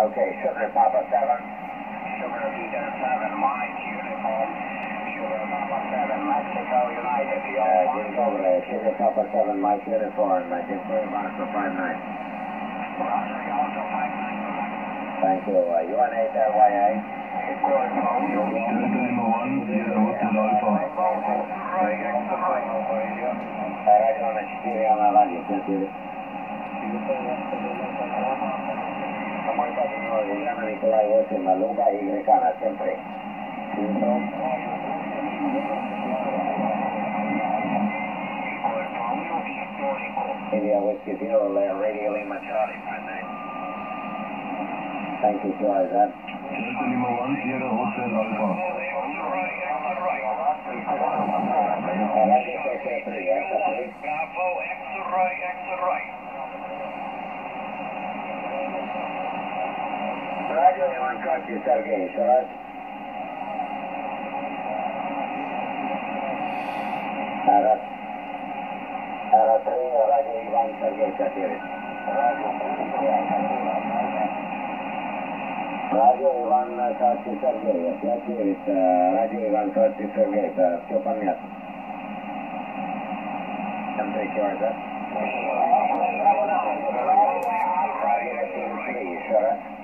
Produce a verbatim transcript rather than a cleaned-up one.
Okay, Sugar Papa seven. Sugar Peter seven, Mike Uniform. Sugar Papa seven, Mexico United. Uh, Jim Cobre, Sugar Papa seven, Mike Uniform. Uh, Jim Cobre, Oscar five nine. Roger, Oscar five nine. Thank you. Uh, U N eight L Y A. Delta Lima one, Sierra Hotel Alpha. Radio на четыре, а на радио четыре. Мой поднимал Ульяна Николай восемь, Малуга и Грекана, siempre. India Whiskey Zero, Radio Lima Charlie, five nine. Thank you, George. Delta Lima one, Sierra Hotel Alpha. Bravo, extra right, extra right. Radio Иван Катя Сергей, еще раз. Раз. Раз три, радио Иван Сергей четыре. Радио Иван Катя Сергей, пять девять. Радио Иван Катя Сергей, это все понятно. Там третий ордер. Радио семь три, еще раз.